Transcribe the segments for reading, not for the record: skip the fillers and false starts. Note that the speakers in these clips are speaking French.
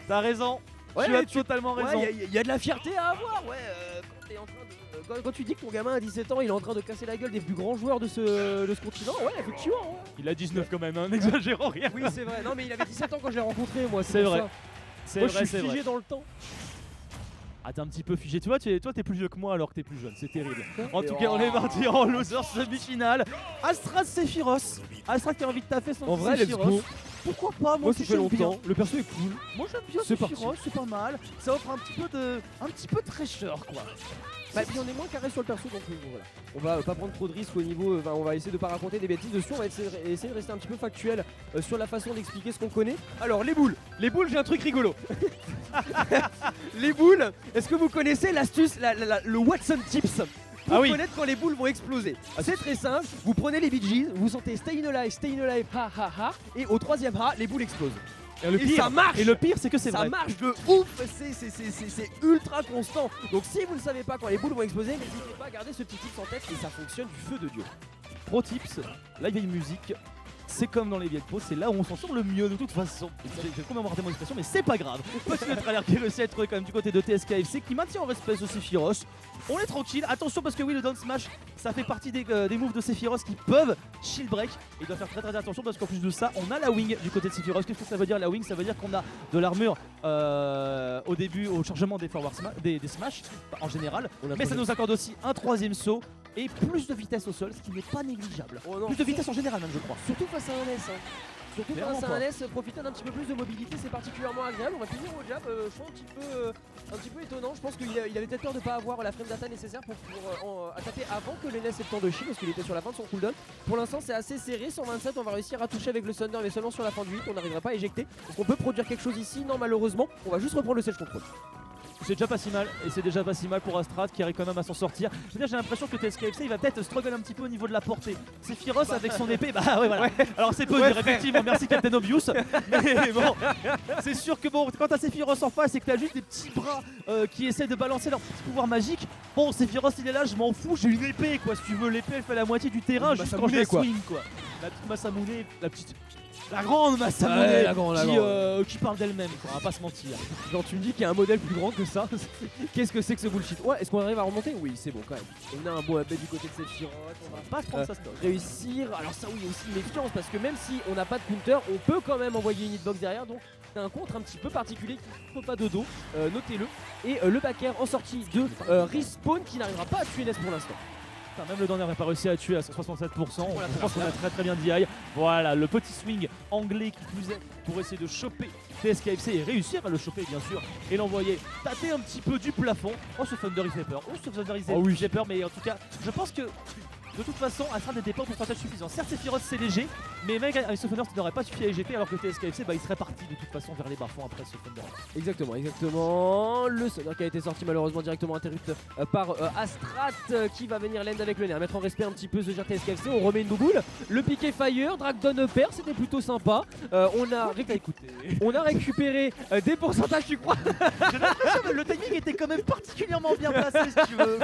T'as raison. Ouais, tu as totalement raison. Il y a de la fierté à avoir, ouais. Quand tu dis que ton gamin a 17 ans, il est en train de casser la gueule des plus grands joueurs de ce continent, ouais, effectivement. Ouais. Il a 19 quand même, hein, n'exagérons rien. Oui, c'est vrai. Non, mais il avait 17 ans quand je l'ai rencontré, moi. C'est vrai. Ça. C'est Moi, vrai, je suis c'est figé vrai. dans le temps. Ah, t'es un petit peu figé. Tu vois, t'es plus vieux que moi alors que t'es plus jeune. C'est terrible. En tout cas, on est parti en loser semi-finale. Astrad Sephiroth. Astrad qui a envie de taffer son En vrai, let's Sephiroth. go. Pourquoi pas? Moi, ça fait j'aime bien. longtemps. Le perso est cool. Moi j'aime bien C'est Sephiroth, c'est pas mal. Ça offre un petit peu de fraîcheur quoi. Bah, puis on est moins carré sur le perso donc voilà. On va pas prendre trop de risques au niveau, on va essayer de pas raconter des bêtises dessus, on va essayer de rester un petit peu factuel sur la façon d'expliquer ce qu'on connaît. Alors les boules, j'ai un truc rigolo. Les boules, est-ce que vous connaissez l'astuce, le Watson Tips pour connaître quand les boules vont exploser? C'est très simple, vous prenez les Bee Gees, vous sentez stay in alive, ha ha ha, et au troisième ha, les boules explosent. Et ça marche. Et le pire c'est que c'est vrai. Ça marche de ouf, c'est ultra constant. Donc si vous ne savez pas quand les boules vont exploser, n'hésitez pas à garder ce petit tip en tête et ça fonctionne du feu de Dieu. Pro tips, la vieille musique. C'est comme dans les vieilles pros, c'est là où on s'en sort le mieux de toute façon. J'ai complètement raté mon expression, mais c'est pas grave. Petit trailer qui réussit à être quand même du côté de TSKFC qui maintient en respect ce Sephiroth. On est tranquille, attention parce que oui, le down smash ça fait partie des moves de Sephiroth qui peuvent shield break. Et il doit faire très attention parce qu'en plus de ça, on a la wing du côté de Sephiroth. Qu'est-ce que ça veut dire la wing? Ça veut dire qu'on a de l'armure au début, au chargement des forward des smash en général. Mais ça nous accorde aussi un troisième saut et plus de vitesse au sol, ce qui n'est pas négligeable. Plus de vitesse en général même je crois. Surtout face à un S. Surtout Clairement face à un S, profiter d'un petit peu plus de mobilité, c'est particulièrement agréable. On va finir au jab, je trouve un petit peu étonnant. Je pense qu'il avait peut-être peur de ne pas avoir la frame data nécessaire pour attaquer avant que l'NS ait le temps de shield parce qu'il était sur la fin de son cooldown. Pour l'instant c'est assez serré, 127 on va réussir à toucher avec le Thunder mais seulement sur la fin de 8, on n'arrivera pas à éjecter. Est-ce qu'on peut produire quelque chose ici? Non malheureusement, on va juste reprendre le Sage Control. C'est déjà pas si mal, et c'est déjà pas si mal pour Astrad qui arrive quand même à s'en sortir. J'ai l'impression que TSKFC il va peut-être struggle un petit peu au niveau de la portée. Sephiroth avec son épée, bah ouais voilà. Ouais. Alors c'est peu dire effectivement, merci Captain Obvious. Mais bon, c'est sûr que bon, quand t'as Sephiroth en face et que t'as juste des petits bras qui essaient de balancer leur petit pouvoir magique, bon Sephiroth il est là, je m'en fous, j'ai une épée quoi. Si tu veux, l'épée elle fait la moitié du terrain juste quand je la swing quoi. La petite Masamune, la grande Masamune qui parle d'elle-même, on va pas se mentir. Genre tu me dis qu'il y a un modèle plus grand que ça. Qu'est-ce que c'est que ce bullshit? Ouais, est-ce qu'on arrive à remonter? Oui, c'est bon quand même. On a un beau AB du côté de Sephiroth, on va pas prendre ça stock. Réussir. Alors ça oui, aussi méfiance parce que même si on n'a pas de counter, on peut quand même envoyer une hitbox derrière. Donc c'est un contre un petit peu particulier qui ne faut pas de dos, notez-le. Et le back air en sortie de respawn qui n'arrivera pas à tuer Ness pour l'instant. Même le Donner n'a pas réussi à tuer à 167%. Je pense qu'on a très bien DI. Voilà, le petit swing anglais qui plus est pour essayer de choper TSKFC et réussir à le choper bien sûr et l'envoyer tâter un petit peu du plafond. Oh ce Thunder il fait peur. Oh ce Thunder il fait peur, mais en tout cas je pense que de toute façon Astrad n'était pas au pourcentage suffisant. Certes Sephiroth c'est léger, mais même avec ce Thunder ça n'aurait pas suffi à EGP alors que TSKFC il serait parti de toute façon vers les bas-fonds après ce Thunder. Exactement. Le Thunder qui a été sorti malheureusement directement interrupt par Astrad qui va venir land avec le nerf, mettre en respect un petit peu ce tir TSKFC. On remet une bouboule, le piqué fire, Dragdown upper, c'était plutôt sympa. On a récupéré des pourcentages, tu crois? J'ai l'impression que le timing était quand même particulièrement bien placé si tu veux.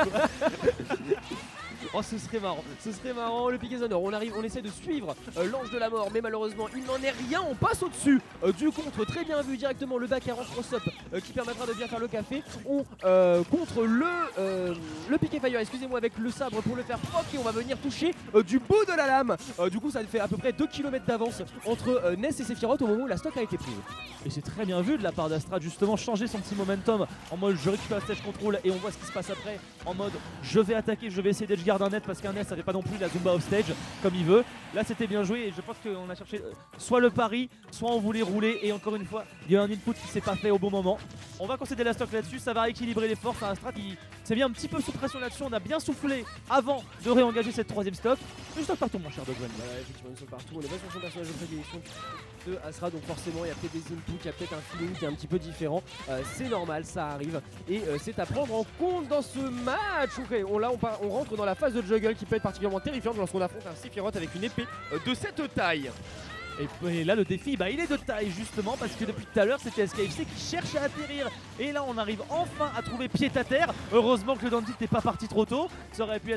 Oh ce serait marrant, le piqué Thunder, on essaie de suivre l'ange de la mort mais malheureusement il n'en est rien, on passe au dessus du contre, très bien vu directement le back air en cross-up qui permettra de bien faire le café. On contre le piqué fire, excusez-moi, avec le sabre pour le faire proc et on va venir toucher du bout de la lame. Du coup ça fait à peu près 2 km d'avance entre Ness et Sephiroth au moment où la stock a été prise. Et c'est très bien vu de la part d'Astrad justement changer son petit momentum en mode je récupère le stage control et on voit ce qui se passe après en mode je vais attaquer, je vais essayer d'edge guard un net parce qu'un Ness n'avait pas non plus la Zumba off stage comme il veut. Là c'était bien joué et je pense qu'on a cherché soit le pari, soit on voulait rouler et encore une fois il y a un input qui s'est pas fait au bon moment. On va concéder la stock là-dessus, ça va rééquilibrer les forces. Astrad qui s'est mis un petit peu sous pression là-dessus, on a bien soufflé avant de réengager cette troisième stock. Une stock partout mon cher Dogman. Voilà, effectivement une stock partout, on est pas sur son personnage de prédilection de Astrad donc forcément il y a peut-être des inputs, il y a peut-être un feeling qui est un petit peu différent, c'est normal, ça arrive et c'est à prendre en compte dans ce match. Okay, on rentre dans la phase de juggle qui peut être particulièrement terrifiante lorsqu'on affronte un Sephiroth avec une épée de cette taille. Et là le défi il est de taille justement parce que depuis tout à l'heure c'était SKFC qui cherche à atterrir et là on arrive enfin à trouver pied à terre. Heureusement que le Dandit n'est pas parti trop tôt, ça aurait pu être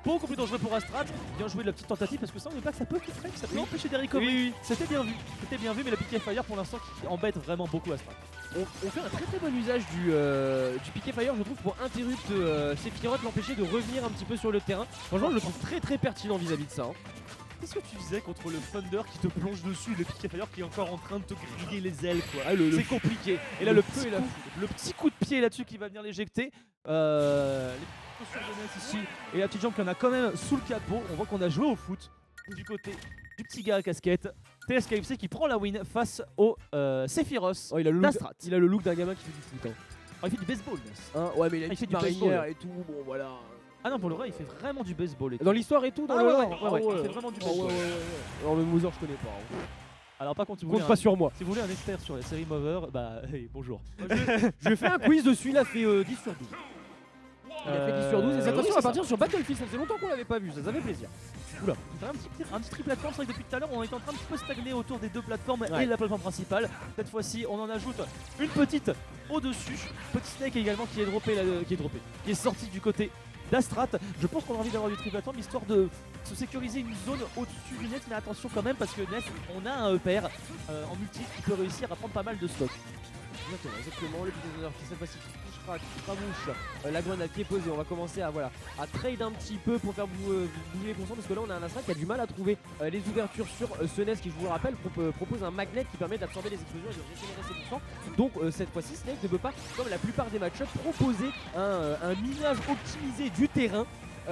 beaucoup plus dangereux pour Astrat. Bien joué de la petite tentative parce que ça on n'est pas que ça peut tout frame, ça peut Oui. empêcher des recoveries. Oui. C'était bien vu, mais le piqué fire pour l'instant qui embête vraiment beaucoup Astrat. On fait un très bon usage du piqué fire, je trouve, pour interrupt Sephiroth, l'empêcher de revenir un petit peu sur le terrain. Franchement, je le trouve très pertinent vis-à-vis de ça. Hein. Qu'est-ce que tu faisais contre le Thunder qui te plonge dessus, le piqué fire qui est encore en train de te griller les ailes quoi. Ah, C'est compliqué. Et là le petit coup de pied là-dessus qui va venir l'éjecter. Les petits coups sur le net ici. Et la petite jambe qui en a quand même sous le capot. On voit qu'on a joué au foot du côté du petit gars à casquette. TSKFC qui prend la win face au Sephiroth. Oh, il a d'Astrat. le look d'un gamin qui fait du foot. Hein. Oh, il fait du baseball. Ness. Hein, ouais, mais il a une il fait petite du marinière baseball. et tout. Bon, voilà. Ah non, pour le vrai, il fait vraiment du baseball. Et tout. Dans l'histoire et tout, dans Ah le ouais, lore. ouais, il fait vraiment du baseball. Non, mais Mother, je connais pas. Hein. Alors par contre, si vous Compte voulez pas sur moi. si vous voulez un expert sur la série Mover, bah hey, bonjour. Je lui ai fait un quiz dessus, il a fait 10 sur 12. Il a fait 10 sur 12 et cette oui, fois-ci on c'est va partir sur Battlefield, ça faisait longtemps qu'on l'avait pas vu, ça fait plaisir. Oula, c'est un petit tri plateforme, c'est vrai que depuis tout à l'heure on est en train de un petit peu stagner autour des deux plateformes Ouais. et la plateforme principale. Cette fois-ci on en ajoute une petite au-dessus, petit snake également qui est sorti du côté d'Astrat. Je pense qu'on a envie d'avoir du tri plateforme histoire de se sécuriser une zone au-dessus du net, mais attention quand même parce que Ness on a un EPR en multi qui peut réussir à prendre pas mal de stock. Exactement, le petit donneur qui cette fois-ci qui touchera, qui ramouche la grenade qui est posée. On va commencer à trade un petit peu pour faire bouger les consents parce que là on a un Astrat qui a du mal à trouver les ouvertures sur ce NES qui, je vous le rappelle, propose un magnet qui permet d'absorber les explosions et de régénérer ses poussants. Donc cette fois-ci Snake ne peut pas, comme la plupart des match-ups, proposer un minage optimisé du terrain.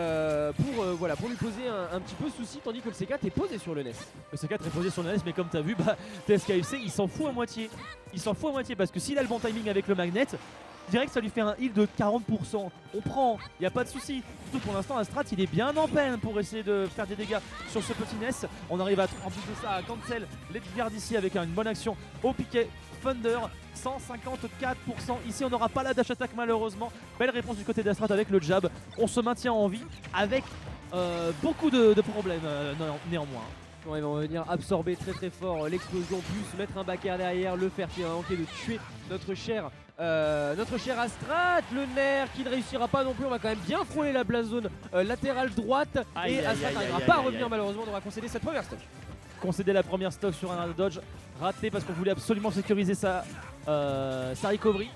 Pour lui poser un petit peu souci, tandis que le C4 est posé sur le NES. Le C4 est posé sur le NES, mais comme tu as vu, bah, TSKFC il s'en fout à moitié. Il s'en fout à moitié parce que s'il a le bon timing avec le magnet, direct ça lui fait un heal de 40%. On prend, il n'y a pas de souci. Surtout pour l'instant, Astrat il est bien en peine pour essayer de faire des dégâts sur ce petit NES. On arrive en plus de ça à cancel l'Edgard ici avec une bonne action au piquet. Thunder, 154%. Ici, on n'aura pas la dash attack malheureusement. Belle réponse du côté d'Astrat avec le jab. On se maintient en vie avec beaucoup de problèmes néanmoins. Ouais, on va venir absorber très fort l'explosion, plus mettre un back air derrière, le faire qui va manquer de tuer notre cher Astrat, le nerf qui ne réussira pas non plus. On va quand même bien frôler la blast zone latérale droite et Astrat n'arrivera pas à revenir malheureusement. On va concéder cette première stock. Concéder la première stock sur un dodge raté parce qu'on voulait absolument sécuriser sa recovery.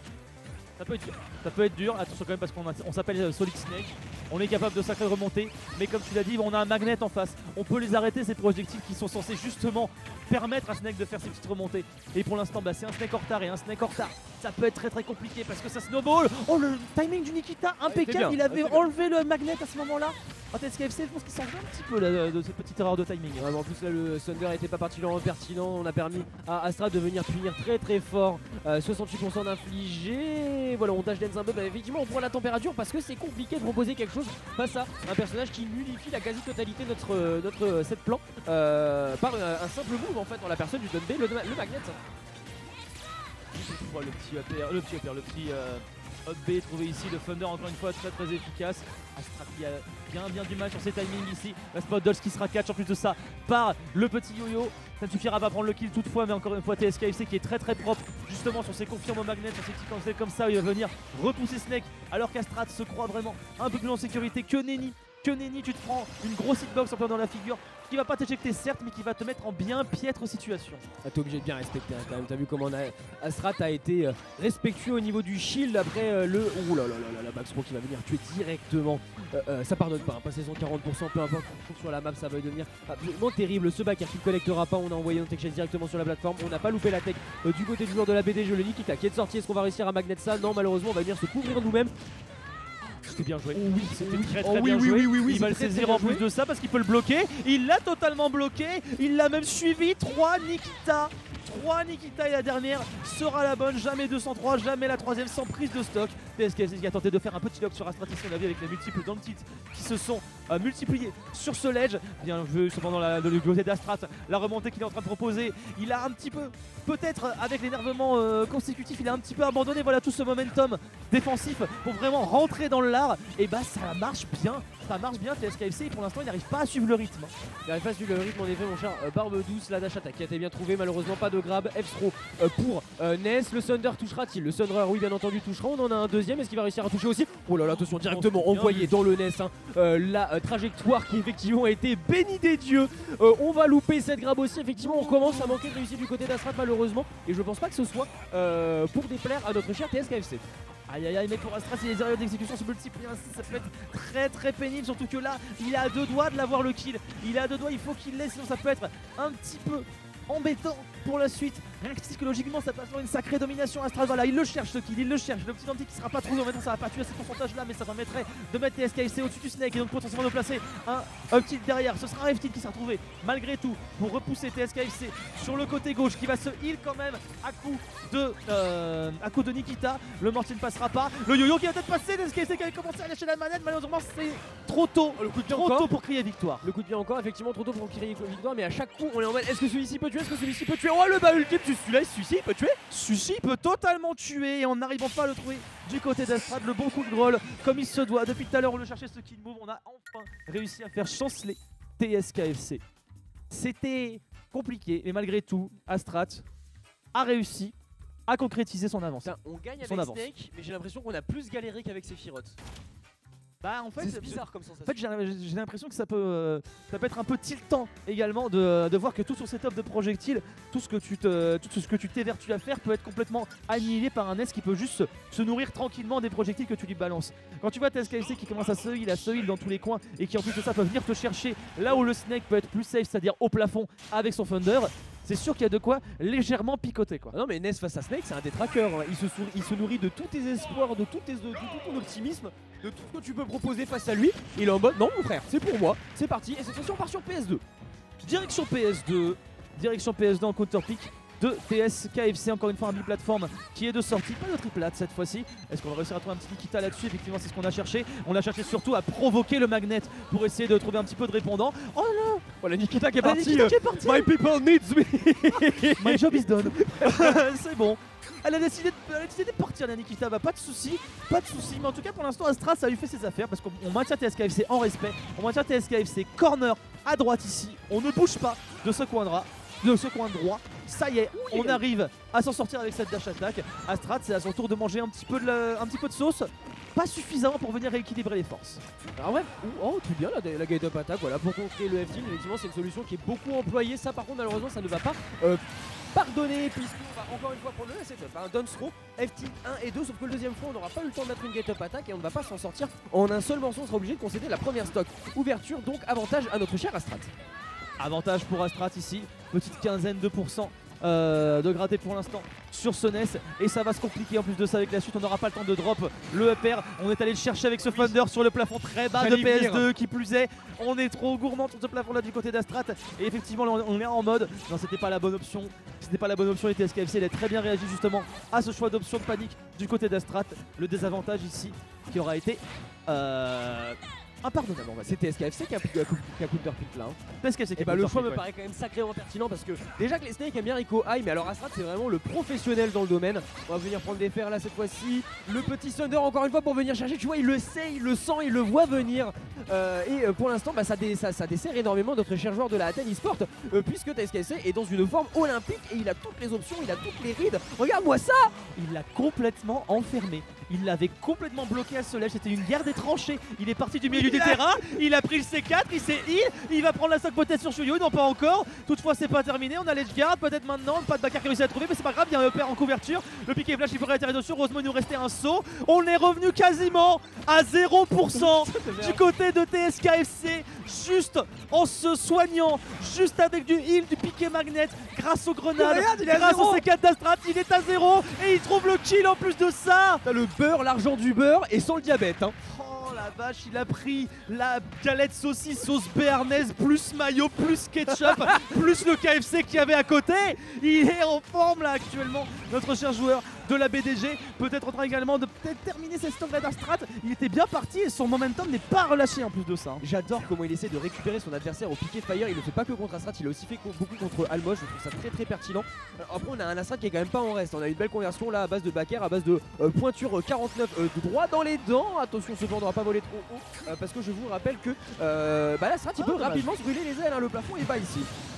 Ça peut être dur, attention quand même parce qu'on s'appelle Solid Snake. On est capable de sacrées remonter, mais comme tu l'as dit, on a un magnet en face. On peut les arrêter, ces projectiles qui sont censés justement permettre à Snake de faire ses petites remontées. Et pour l'instant, bah, c'est un Snake en retard et un Snake en retard. Ça peut être très compliqué parce que ça snowball. Oh, le timing du Nikita, impeccable. Il avait enlevé le magnet à ce moment-là. TSKFC, je pense qu'il s'en veut un petit peu là, de cette petite erreur de timing. Ouais, en plus là le Thunder n'était pas particulièrement pertinent, on a permis à Astrat de venir punir très fort, 68% d'infligé, voilà on dash dance un peu, bah, effectivement on prend la température parce que c'est compliqué de proposer quelque chose face à un personnage qui nullifie la quasi-totalité de notre set plan par un simple move en fait dans la personne du Dunbay, le magnet. Le petit up B trouvé ici, le Thunder encore une fois très efficace. Astrat qui a bien du mal sur ses timings ici. La spot dodge qui sera catch en plus de ça par le petit yo-yo. Ça ne suffira pas à prendre le kill toutefois, mais encore une fois TSKFC qui est très propre justement sur ses confirmes au magnet, sur ses petits cancels comme ça. Il va venir repousser Snake alors qu'Astrat se croit vraiment un peu plus en sécurité que Nenny. Tu te prends une grosse hitbox en plein dans la figure qui va pas t'éjecter certes, mais qui va te mettre en bien piètre situation. T'es obligé de bien respecter hein, quand même. T'as vu comment Astrat a été respectueux au niveau du shield après le... Ouh là là là, la Max Pro qui va venir tuer directement. Ça pardonne pas, hein, passer son 40%, peu importe qu'on trouve sur la map, ça va devenir absolument terrible. Ce back air qui ne collectera pas, on a envoyé notre tech shell directement sur la plateforme. On n'a pas loupé la tech du côté du joueur de la BD, je le dis, qui est de sortie. Est-ce qu'on va réussir à magnet ça? Non, malheureusement, on va venir se couvrir nous-mêmes. C'était bien joué. Oui, c'était très bien joué. Il va le saisir en plus de ça parce qu'il peut le bloquer. Il l'a totalement bloqué. Il l'a même suivi. 3 Nikita. 3 Nikita et la dernière sera la bonne. Jamais 203, jamais la troisième sans prise de stock. TSKFC qui a tenté de faire un petit lock sur Astrat ici, on l'a vu avec les multiples Dantit qui se sont multipliés sur ce ledge. Bien vu cependant le côté d'Astrat, la remontée qu'il est en train de proposer. Il a un petit peu, peut-être avec l'énervement consécutif, il a un petit peu abandonné voilà tout ce momentum défensif pour vraiment rentrer dans le lard. Et bah ça marche bien. Ça marche bien, TSKFC, et pour l'instant il n'arrive pas à suivre le rythme. Il n'arrive pas à suivre le rythme en effet mon cher Barbe Douce, la dash attack qui a été bien trouvée, malheureusement pas de de grab, F-throw pour Ness. Le Thunder touchera-t-il? Le Thunder, oui, bien entendu, touchera. On en a un deuxième. Est-ce qu'il va réussir à toucher aussi? Oh là là, attention, directement envoyé dans le Ness. Hein. La trajectoire qui effectivement a été bénie des dieux. On va louper cette grab aussi. Effectivement, on commence à manquer de réussite du côté d'Astrat malheureusement. Et je pense pas que ce soit pour déplaire à notre cher TSKFC. Aïe aïe aïe, mais pour Astra, si les erreurs d'exécution se multiplient ainsi, ça peut être très pénible, surtout que là, il est à 2 doigts de l'avoir le kill. Il est à 2 doigts, il faut qu'il l'ait, sinon ça peut être un petit peu embêtant pour la suite. Rien que psychologiquement, ça passe dans une sacrée domination. Astra, voilà, il le cherche ce kill, il le cherche. Le petit anti qui sera pas trouvé, maintenant ça va pas tuer ce pourcentage là, mais ça permettrait de mettre TSKFC au-dessus du Snake et donc potentiellement de placer un petit derrière. Ce sera un F-tilt qui sera trouvé malgré tout pour repousser TSKFC sur le côté gauche qui va se heal quand même à coup de Nikita. Le mortier ne passera pas. Le yo-yo qui va peut-être passer. TSKFC qui avait commencé à lâcher la manette. Malheureusement, c'est trop tôt. Le coup de pied trop encore tôt pour crier victoire. Le coup de pied encore, effectivement, trop tôt pour crier victoire. Mais à chaque coup, on est en mode est-ce que celui-ci peut tuer? Est-ce que celui-ci peut tuer? Oh, le bas ultime, celui-ci il peut tuer? Celui-ci peut totalement tuer et en n'arrivant pas à le trouver du côté d'Astrad, le bon coup de groll comme il se doit. Depuis tout à l'heure on le cherchait ce kill move, on a enfin réussi à faire chanceler TSKFC. C'était compliqué mais malgré tout Astrad a réussi à concrétiser son avancée. On gagne avec Snake mais j'ai l'impression qu'on a plus galéré qu'avec Sephiroth. Bah en fait c'est bizarre comme sensation. En fait j'ai l'impression que ça peut être un peu tiltant également de voir que tout son setup de projectiles, tout ce que tu t'évertues à faire peut être complètement annihilé par un S qui peut juste se nourrir tranquillement des projectiles que tu lui balances. Quand tu vois TSKFC qui commence à se heal dans tous les coins et qui en plus de ça peut venir te chercher là où le Snake peut être plus safe, c'est-à-dire au plafond avec son Thunder, c'est sûr qu'il y a de quoi légèrement picoter quoi. Ah non mais Ness face à Snake c'est un détraqueur, hein. Il se nourrit de tous tes espoirs, de tout ton optimisme, de tout ce que tu peux proposer face à lui. Il est en mode non mon frère, c'est pour moi, c'est parti. Et cette fois-ci on part sur PS2. Direction PS2 en counter-pick de TSKFC, encore une fois un bi-plateforme qui est de sortie, pas de triplate cette fois-ci. Est-ce qu'on va réussir à trouver un petit Nikita là-dessus? Effectivement c'est ce qu'on a cherché. On a cherché surtout à provoquer le magnet pour essayer de trouver un petit peu de répondant. Oh là, voilà Nikita qui est parti. My people needs me. My job is done. C'est bon. Elle a décidé de partir la Nikita, bah pas de soucis, mais en tout cas pour l'instant Astra ça lui fait ses affaires parce qu'on maintient TSKFC en respect, on maintient TSKFC corner à droite ici, on ne bouge pas de ce coin droit, ça y est, on arrive à s'en sortir avec cette dash attack. Astra c'est à son tour de manger un petit peu de sauce, pas suffisamment pour venir rééquilibrer les forces. Alors ouais, oh tout bien la gate up attack, voilà pour contrer le F-tilt, effectivement c'est une solution qui est beaucoup employée, ça par contre malheureusement ça ne va pas pardonner puisqu'on va encore une fois prendre le setup, un down throw, F-tilt 1 et 2, sauf que le deuxième fois on n'aura pas eu le temps de mettre une gate up attack et on ne va pas s'en sortir en un seul morceau, on sera obligé de concéder la première stock. Ouverture donc avantage à notre cher Astrat. Avantage pour Astrat ici, petite quinzaine de pourcents de gratter pour l'instant sur ce Ness et ça va se compliquer en plus de ça avec la suite. On n'aura pas le temps de drop le upper, on est allé le chercher avec ce Thunder sur le plafond très bas de PS2 qui plus est. On est trop gourmand sur ce plafond là du côté d'Astrat et effectivement on est en mode non c'était pas la bonne option, et TSKFC il a très bien réagi justement à ce choix d'option de panique du côté d'Astrat. Le désavantage ici qui aura été impardonnable. C'est TSKFC qui a counterpick là. TSKFC qui a le choix me paraît quand même sacrément pertinent parce que déjà que les Snakes aiment bien Rico High, mais alors Astrat c'est vraiment le professionnel dans le domaine. On va venir prendre des fers là cette fois-ci. Le petit Thunder encore une fois pour venir chercher, tu vois il le sait, il le sent, il le voit venir. Et pour l'instant ça dessert énormément notre cher joueur de la Athènes eSport puisque TSKFC est dans une forme olympique et il a toutes les options, il a toutes les rides. Regarde-moi ça. Il l'a complètement enfermé. Il l'avait complètement bloqué à ce ledge, c'était une guerre des tranchées. Il est parti du milieu du terrain, il a pris le C4, il s'est heal, il va prendre la stock peut-être sur Shuyo, non pas encore. Toutefois c'est pas terminé, on a l'edge guard, peut-être maintenant, pas de backer qui réussit à trouver, mais c'est pas grave, il y a un upper en couverture. Le piqué flash il pourrait atterrir dessus, heureusement il nous restait un saut. On est revenu quasiment à 0% du côté de TSKFC, juste en se soignant, juste avec du heal, du piqué magnet, grâce aux grenades, grâce au C4 d'Astrat, il est à 0 et il trouve le kill en plus de ça. T'as le beurre, l'argent du beurre et sans le diabète hein. Oh la vache, il a pris la galette saucisse sauce béarnaise plus mayo plus ketchup plus le KFC qu'il y avait à côté. Il est en forme là actuellement, notre cher joueur de la BDG, peut-être en train également de peut-être terminer cette stock d'Astrat. Il était bien parti et son momentum n'est pas relâché en plus de ça. J'adore comment il essaie de récupérer son adversaire au piqué de fire. Il le fait pas que contre Astrat, il a aussi fait beaucoup contre Almos. Je trouve ça très très pertinent. Après on a un Astrat qui est quand même pas en reste. On a une belle conversion là à base de backer, à base de pointure 49 droit dans les dents. Attention cependant on va pas voler trop haut parce que je vous rappelle que l'Astrat il peut rapidement se brûler les ailes hein. Le plafond est bas ici.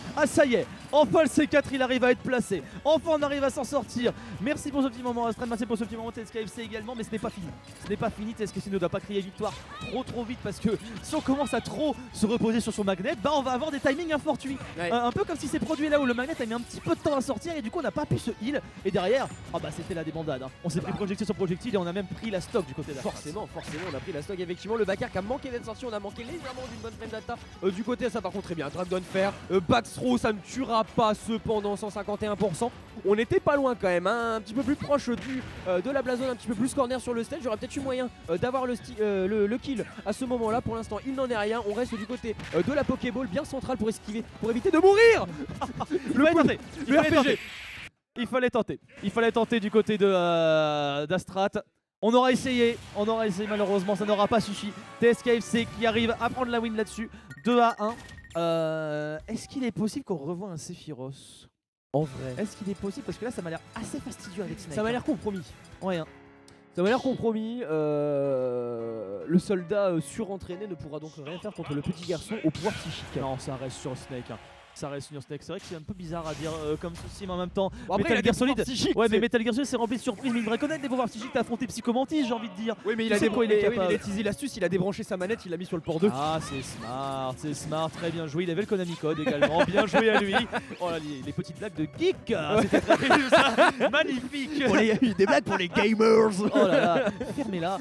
Ah ça y est, enfin le C4 il arrive à être placé. Enfin on arrive à s'en sortir. Merci pour ce petit moment Astrad, merci pour ce petit moment TSKFC également. Mais ce n'est pas fini. Ce n'est pas fini, TSKFC ne doit pas crier victoire trop vite. Parce que si on commence à trop se reposer sur son magnet, bah on va avoir des timings infortuits. Un peu comme si ces produits là où le magnet a mis un petit peu de temps à sortir. Et du coup on n'a pas pu se heal. Et derrière, ah bah c'était la débandade. On s'est pris projectile sur projectile et on a même pris la stock du côté d'Astrad. Forcément, on a pris la stock. Effectivement, le backer qui a manqué d'être sorti, on a manqué légèrement d'une bonne frame data. Du côté, ça par contre très bien. Dragon Fair, backthrow, ça ne tuera pas cependant 151%. On était pas loin quand même, hein, un petit peu plus proche de la blazone, un petit peu plus corner sur le stage. J'aurais peut-être eu moyen d'avoir le kill à ce moment-là. Pour l'instant, il n'en est rien. On reste du côté de la Pokéball, bien centrale pour esquiver, pour éviter de mourir. Le RPG. Il fallait tenter du côté d'Astrat. On aura essayé malheureusement, ça n'aura pas suffi. TSKFC qui arrive à prendre la win là-dessus, 2-1. Est-ce qu'il est possible qu'on revoie un Sephiroth? En vrai, est-ce qu'il est possible? Parce que là ça m'a l'air assez fastidieux avec Snake. Ça m'a l'air compromis. Ouais, hein. Ça m'a l'air compromis. Le soldat surentraîné ne pourra donc rien faire contre le petit garçon au pouvoir psychique. Non, ça reste sur Snake. Hein. Ça reste sur Snake. C'est vrai que c'est un peu bizarre à dire comme ceci, mais en même temps, bon, après, Metal Gear Solid. Ouais, mais Metal Gear Solid c'est rempli de surprises. Mais il devrait connaître des pouvoirs psychiques. T'as affronté Psychomantis, j'ai envie de dire. Oui, mais il a utilisé l'astuce, il a débranché sa manette, il l'a mis sur le port 2. Ah, c'est smart, très bien joué. Il avait le Konami Code également, bien joué à lui. Oh là, les petites blagues de geek, c'était très bien ça, magnifique. Des blagues pour les gamers. Oh là là, fermez-la.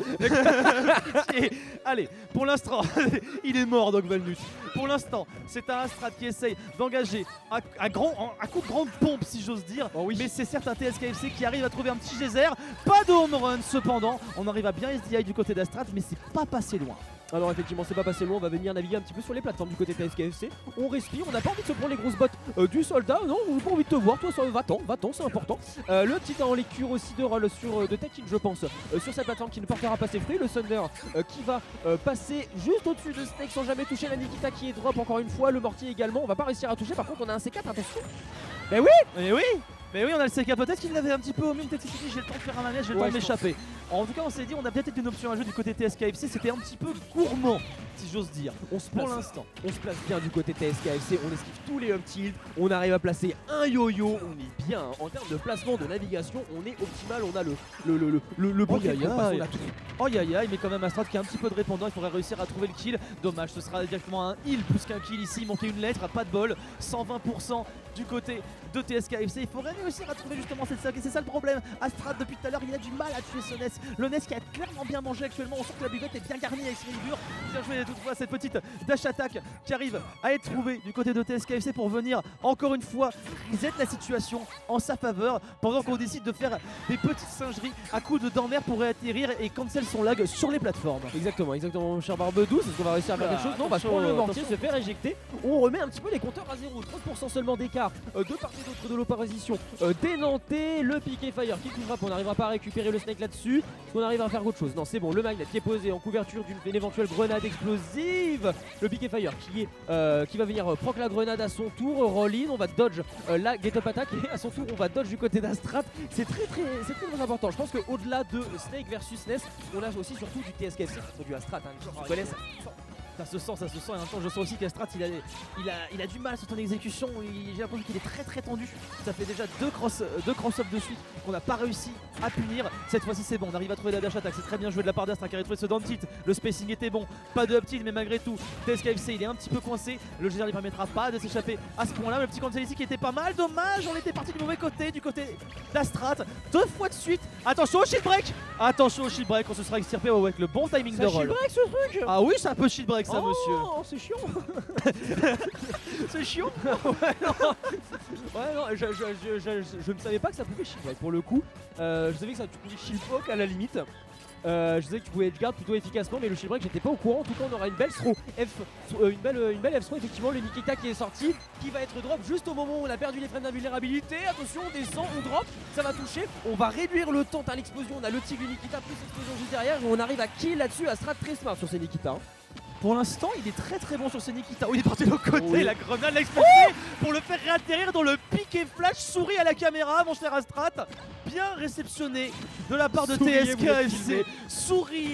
Allez, pour l'instant, il est mort Doc Valnut. Pour l'instant, c'est un Astrad qui essaye d'engager à coup de grande pompe si j'ose dire. Oh oui. Mais c'est certes un TSKFC qui arrive à trouver un petit geyser. Pas de home run cependant. On arrive à bien SDI du côté d'Astrad, mais c'est pas passé loin. Alors effectivement c'est pas passé loin, on va venir naviguer un petit peu sur les plateformes du côté TSKFC. On respire, on n'a pas envie de se prendre les grosses bottes du soldat, non, on n'a pas envie de te voir, toi va-t'en, c'est important. Le titan en lecture aussi de rôle de Tekken je pense, sur cette plateforme qui ne portera pas ses fruits. Le Thunder qui va passer juste au-dessus de Snake sans jamais toucher la Nikita qui est drop encore une fois, le mortier également, on va pas réussir à toucher, par contre on a un C4, attention. Mais oui, on a le C4, peut-être qu'il avait un petit peu omis, peut-être qu'il s'est dit j'ai le temps de faire un manège, j'ai le temps de m'échapper. En tout cas on s'est dit on a peut-être une option à jouer du côté TSKFC, c'était un petit peu gourmand si j'ose dire. Pour l'instant, on se place bien du côté TSKFC, on esquive tous les up tilts, on arrive à placer un yo-yo, on est bien hein. En termes de placement de navigation, on est optimal, on a le bon on a tout. Oh aïe, mais quand même Astrad qui a un petit peu de répondant, il faudrait réussir à trouver le kill. Dommage, ce sera directement un heal plus qu'un kill ici, il manquait une lettre, pas de bol, 120% du côté de TSKFC. Il faudrait réussir à trouver justement cette saga, et c'est ça le problème. Astrad depuis tout à l'heure il a du mal à tuer ce Ness. Le Ness qui a clairement bien mangé actuellement, on sent que la buvette est bien garnie avec ses ligures. Bien joué toutefois cette petite dash attack qui arrive à être trouvée du côté de TSKFC pour venir encore une fois reset la situation en sa faveur pendant qu'on décide de faire des petites singeries à coups de dents mère pour réatterrir et cancel son lag sur les plateformes. Exactement mon cher Barbe 12, est-ce qu'on va réussir à faire quelque chose? Non, parce que le mortier se fait réjecter, on remet un petit peu les compteurs à 0, 30% seulement d'écart de part et d'autre de l'opposition dénanté. Le piqué fire qui couvre up, on n'arrivera pas à récupérer le Snake là-dessus. Est-ce qu'on arrive à faire autre chose? Non, c'est bon, le magnet qui est posé en couverture d'une éventuelle grenade explosive. Le piqué fire qui va venir proc la grenade à son tour, roll-in, on va dodge la get-up attack et à son tour on va dodge du côté d'Astrat. C'est très important. Je pense qu'au-delà de Snake versus Ness, on a aussi surtout du TSKFC contre du Astrat. Hein, tu connais ça. Ça se sent et en même temps je sens aussi qu'Astrat il a du mal sur son exécution, j'ai l'impression qu'il est très tendu. Ça fait déjà deux cross-up de suite qu'on n'a pas réussi à punir. Cette fois-ci c'est bon, on arrive à trouver la dash attack, c'est très bien joué de la part d'Astrat qui a retrouvé ce down tilt. Le spacing était bon, pas de up tilt mais malgré tout TSKFC il est un petit peu coincé. Le geyser ne permettra pas de s'échapper à ce point là. Le petit cancel ici qui était pas mal, dommage, on était parti du mauvais côté, du côté d'Astrat. 2 fois de suite, attention au shield break, on se sera extirpé avec le bon timing de roll. Shield break ce truc. Ah oui c'est un peu shield break ça monsieur. Oh c'est chiant. C'est chiant. Ouais non, je ne savais pas que ça pouvait shield break pour le coup. Je savais que ça pouvait shield poke à la limite. Je sais que tu pouvais edgeguard plutôt efficacement, mais le shield break j'étais pas au courant. En tout cas on aura une belle throw une belle F throw effectivement. Le Nikita qui est sorti, qui va être drop juste au moment où on a perdu les frames d'invulnérabilité. Attention, on descend, on drop, ça va toucher. On va réduire le temps à l'explosion. On a le tigre du Nikita plus l'explosion juste derrière et on arrive à kill là-dessus. Astrat très smart sur ces Nikita. Pour l'instant, il est très bon sur ses Nikita. Oh, il est parti de l'autre côté, oui. La grenade l'a explosé pour le faire réatterrir dans le piqué flash. Souris à la caméra, mon cher Astrat. Bien réceptionné de la part de TSKFC. Souriez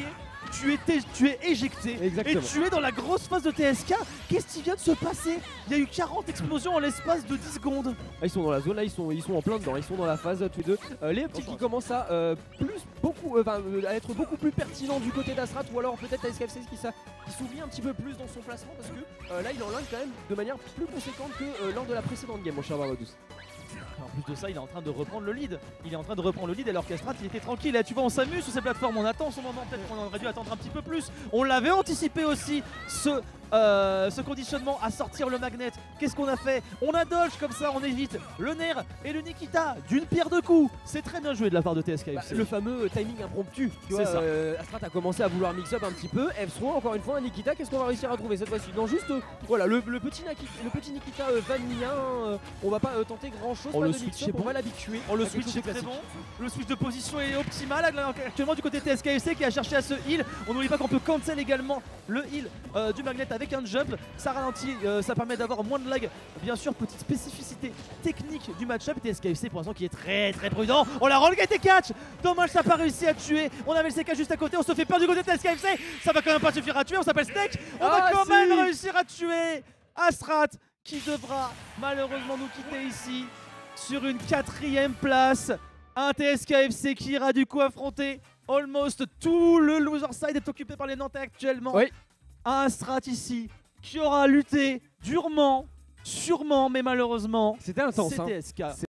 tu es éjecté. Exactement. Et tu es dans la grosse phase de TSK. Qu'est-ce qui vient de se passer? Il y a eu 40 explosions en l'espace de 10 secondes. Ah, ils sont dans la zone là, ils sont en plein dedans, ils sont dans la phase tous les deux. Les petits qui commencent à à être beaucoup plus pertinents du côté d'Astrat, ou alors peut-être SKFC qui s'oublie un petit peu plus dans son placement parce que là il enlingue quand même de manière plus conséquente que lors de la précédente game, mon cher Barbadous. En plus de ça, il est en train de reprendre le lead. Il est en train de reprendre le lead alors qu'Astrat il était tranquille. Là, tu vois, on s'amuse sur ces plateformes, on attend son moment. Peut-être qu'on aurait dû attendre un petit peu plus. On l'avait anticipé aussi, ce conditionnement à sortir le magnet. Qu'est-ce qu'on a fait? On a dodge comme ça, on évite le nerf et le Nikita d'une pierre deux coups. C'est très bien joué de la part de TSKFC. Le fameux timing impromptu. C'est ça. Astrat a commencé à vouloir mix up un petit peu. F3, encore une fois, un Nikita, qu'est-ce qu'on va réussir à trouver cette fois-ci? Non, juste voilà, le petit Nikita vanillien. On va pas tenter grand chose. Le switch est on bon. va l'habituer. Le switch est très bon. Le switch de position est optimal actuellement du côté TSKFC qui a cherché à se heal. On n'oublie pas qu'on peut cancel également le heal du magnet avec un jump. Ça ralentit, ça permet d'avoir moins de lag. Bien sûr, petite spécificité technique du match-up. TSKFC pour l'instant qui est très prudent. On la roll et catch. Dommage, ça n'a pas réussi à tuer. On avait le CK juste à côté. On se fait peur du côté de TSKFC. Ça va quand même pas suffire à tuer. On s'appelle Snake. On va quand même réussir à tuer Astrat qui devra malheureusement nous quitter ici sur une 4ème place. Un TSKFC qui ira du coup affronter almost tout le loser side est occupé par les Nantais actuellement. Oui. Un Astrat ici qui aura lutté durement, sûrement, mais malheureusement, C'était intense. c'est TSK.